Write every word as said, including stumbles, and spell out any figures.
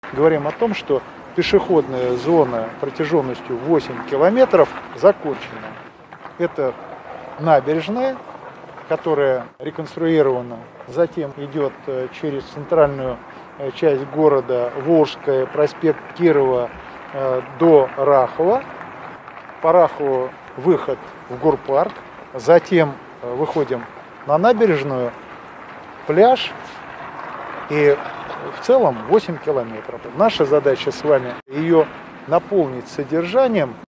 Говорим о том, что пешеходная зона протяженностью восемь километров закончена. Это набережная, которая реконструирована. Затем идет через центральную часть города Волжская, проспект Кирова до Рахова. По Рахову выход в Гурпарк. Затем выходим на набережную, пляж и в целом восемь километров. Наша задача с вами ее наполнить содержанием.